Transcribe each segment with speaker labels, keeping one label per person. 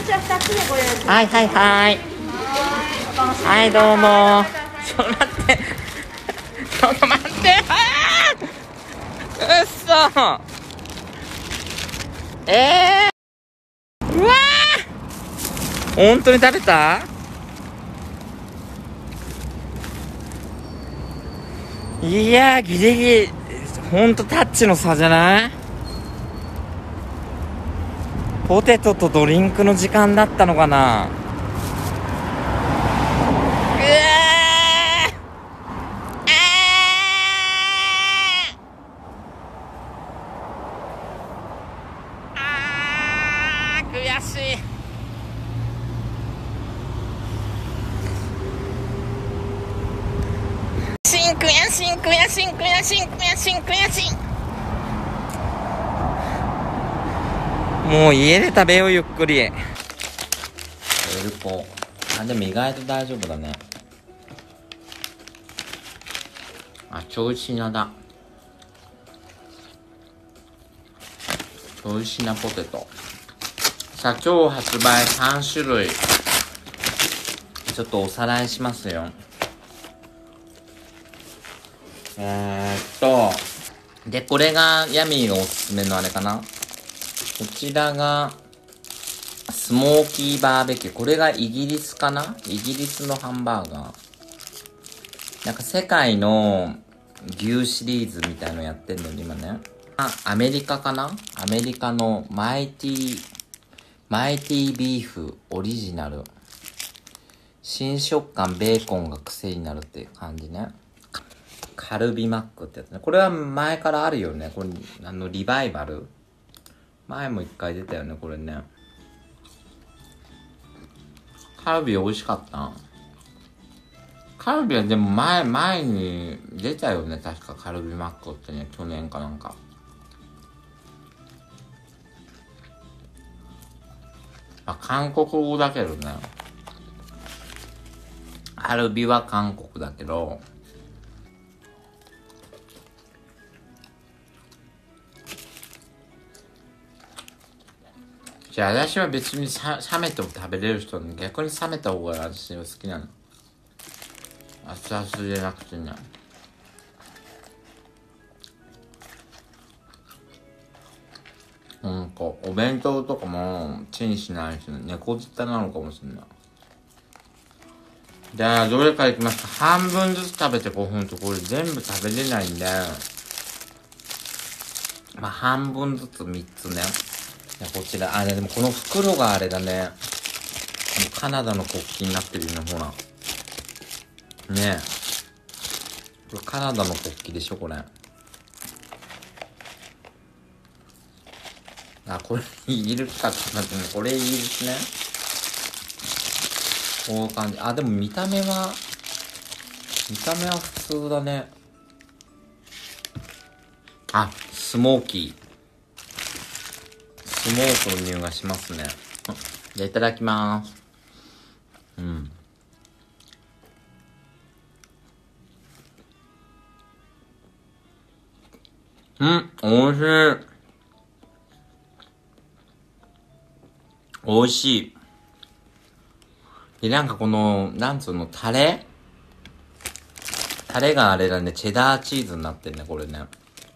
Speaker 1: ちら2つでご用意します。
Speaker 2: はいはいはい。はいどうも。ちょっと待って。ちょっと待って。うっそ。うわー。本当に食べた？いやーギリギリ。本当タッチの差じゃない？ポテトとドリンクの時間だったのかな。悔しい。悔しい悔しい悔しい悔しい悔しい。もう家で食べようゆっくり。エルコでも意外と大丈夫だね。ちょいしなだ。ちょいしなポテト。さあ今日発売3種類。ちょっとおさらいしますよ。でこれがヤミーがおすすめのあれかな。こちらがスモーキーバーベキュー。これがイギリスかな。イギリスのハンバーガー。なんか世界の牛シリーズみたいのやってんのに今ね。アメリカかな。アメリカのマイティビーフオリジナル。新食感ベーコンが癖になるっていう感じね。カルビマックってやつね。これは前からあるよね。これリバイバル。前も一回出たよねこれね。カルビ美味しかった。カルビはでも前に出たよね確か。カルビマックってね、去年かなんか。韓国語だけどね。カルビは韓国だけど、じゃあ私は別に冷めても食べれる人に、逆に冷めた方が私は好きなの。熱々じゃなくてね。なんかお弁当とかもチンしないし、猫舌なのかもしれない。じゃあどれからいきますか。半分ずつ食べて5分とこれ全部食べれないんで、半分ずつ3つね。こちらでもこの袋があれだね。カナダの国旗になってるよね、ほらねえ。これカナダの国旗でしょこれ。これイギリスかってなってね。これイギリスね。こういう感じ。でも見た目は普通だね。スモーキー。スモークの匂いがしますね。じゃあいただきます。おいしい。おいしい。で、なんかこの、なんつうの、タレがあれだね、チェダーチーズになってるね、これね。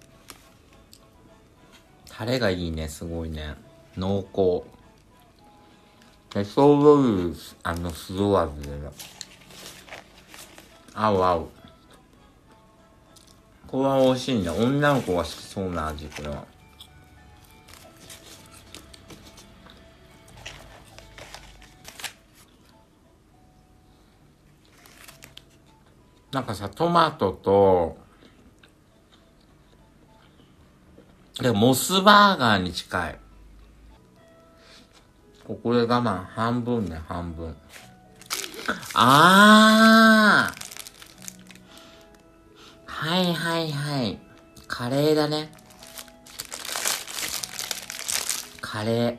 Speaker 2: タレがいいね、すごいね。濃厚。で、ちょうどいい、酢味でね。合う。これは美味しいね。女の子が好きそうな味、これは。なんかさ、トマトと、モスバーガーに近い。ここで我慢。半分ね、半分。はい。カレーだね。カレー。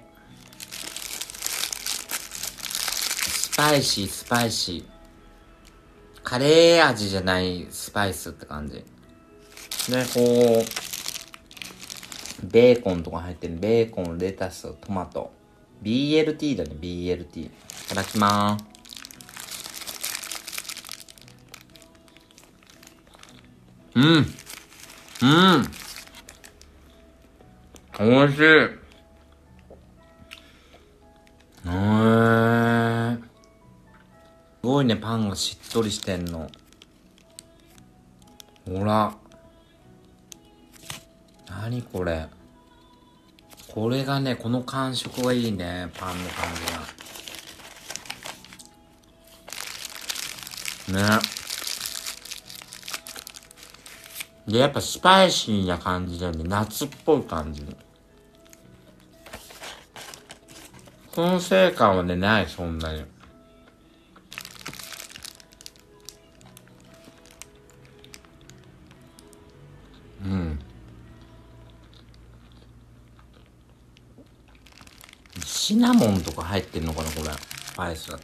Speaker 2: スパイシー。カレー味じゃないスパイスって感じ。で、こう、ベーコンとか入ってる。ベーコン、レタス、トマト。 BLT だね、BLT。いただきまーす。うん。うん。おいしい。すごいね、パンがしっとりしてんの。ほら。なにこれ。これがね、この感触がいいね、パンの感じが。ね。で、やっぱスパイシーな感じだよね。夏っぽい感じ。燻製感はね、ない、そんなに。うん。シナモンとか入ってんのかな、これ。スパイスだって。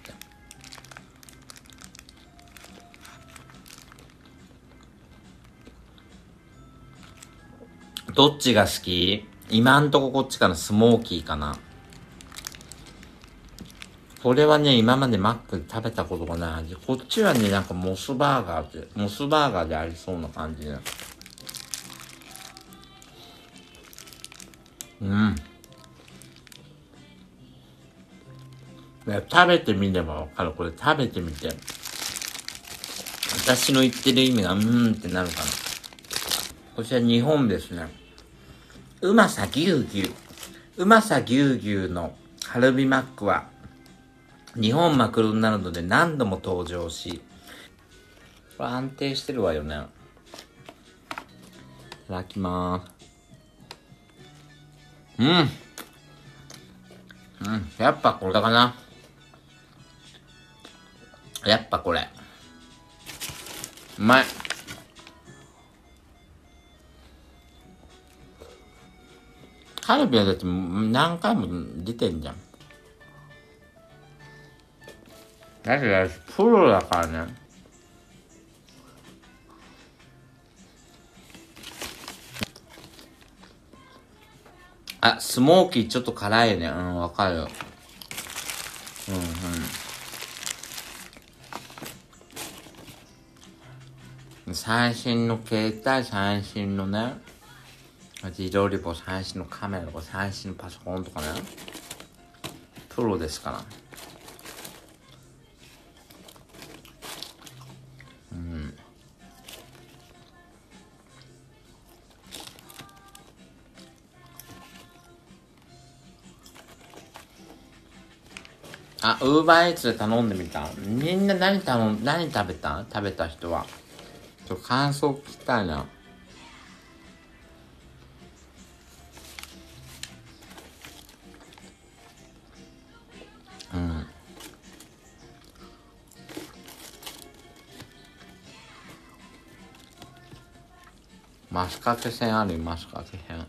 Speaker 2: どっちが好き？今んとここっちかな、スモーキーかな。これはね、今までマックで食べたことがない味。こっちはね、なんかモスバーガーでありそうな感じで。うん。食べてみればわかる。これ食べてみて。私の言ってる意味が、ってなるかな。こちら日本ですね。うまさぎゅうぎゅう。うまさぎゅうぎゅうのカルビマックは、日本マクドナルドで何度も登場し、これ安定してるわよね。いただきまーす。うん。やっぱこれかな。やっぱこれ。うまい。カルビはだって何回も出てんじゃん。だけどプロだからね。あ、スモーキーちょっと辛いよね。わかるよ。最新の携帯、最新のね、自動リポ、最新のカメラとか、最新のパソコンとかね。プロですから。あ、ウーバーイーツで頼んでみた。みんな何食べた？食べた人は。感想聞きたいな。マスカケ線あるよ、マスカケ線。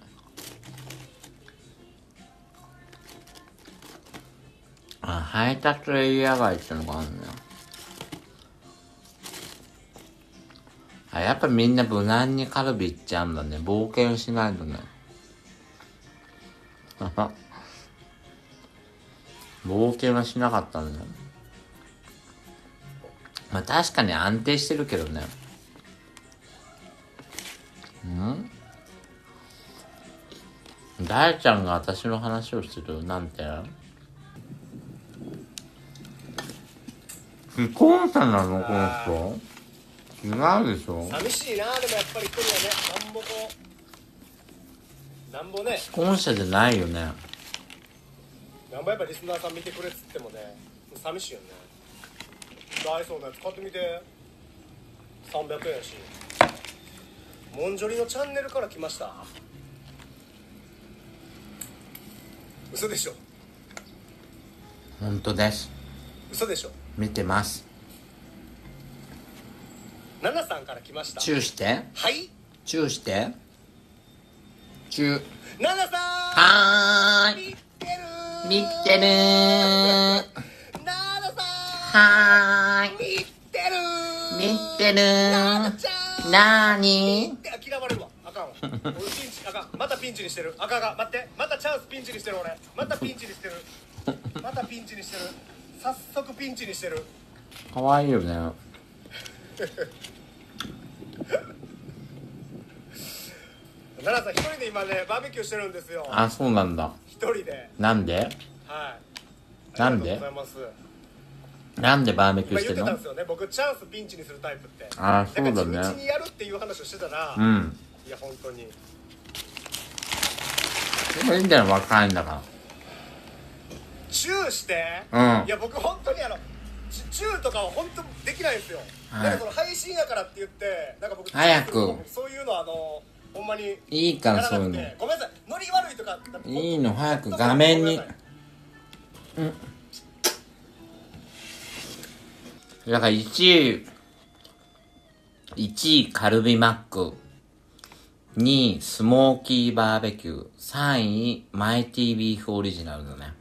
Speaker 2: 配達エリア外ってのがあるんだよ。やっぱみんな無難にカルビ行っちゃうんだね。冒険しないとね。冒険はしなかったんだよ。まあ確かに安定してるけどね。大ちゃんが私の話をするなんて。既婚者なのこの人？違うでしょ。
Speaker 1: 寂しいな。でもやっぱり一人はね、なんぼね、
Speaker 2: 既婚者じゃないよね。
Speaker 1: なんぼやっぱリスナーさん見てくれっつってもね、寂しいよね。ダイソーのやつ買ってみて。300円やし。モンジョリのチャンネルから来ました。嘘でしょ。
Speaker 2: 本当です。
Speaker 1: 嘘でしょ。
Speaker 2: 見てます。
Speaker 1: ナナさんから来ました。
Speaker 2: チューして。
Speaker 1: はい。
Speaker 2: チューして。チュー。
Speaker 1: ナナさん。
Speaker 2: はーい。見てるー。
Speaker 1: ナナさん。
Speaker 2: はーい。
Speaker 1: 見てるー。
Speaker 2: 見てるー。なーに
Speaker 1: ー。嫌われるわ。あかんわ。俺ピンチ、あかん。またピンチにしてる。あかんあかん。待って。またチャンスピンチにしてる俺。またピンチにしてる。 またピンチにしてる。早速ピンチにしてる。
Speaker 2: かわいいよね。
Speaker 1: 奈良さん一人で今ねバーベキューしてるんですよ。
Speaker 2: あ、そうなんだ。
Speaker 1: 一人で。
Speaker 2: なんで
Speaker 1: はい。
Speaker 2: なんで
Speaker 1: ありがとうございます。
Speaker 2: なんでバーベキューしてんの？
Speaker 1: 今言ってたんですよね。僕チャンスピンチにするタイプって。
Speaker 2: あ、そうだね。
Speaker 1: なんか地道にやるっていう話をしてたら、
Speaker 2: うん。
Speaker 1: いや本当に。
Speaker 2: でもいいんだよ、若いんだか
Speaker 1: チューして、
Speaker 2: ら。うん。
Speaker 1: いや僕本当にチューとかは本当できないんですよ。
Speaker 2: はい
Speaker 1: なんかその配信やからって言ってなんか僕
Speaker 2: 早く
Speaker 1: そういうのほんまに
Speaker 2: いいから
Speaker 1: やらなく
Speaker 2: そういうの。
Speaker 1: てごめんなさい。ノリ悪いとか
Speaker 2: いいの、早く画面に。うん。だから1位カルビマック、2位スモーキーバーベキュー、3位マイティービーフオリジナルだね。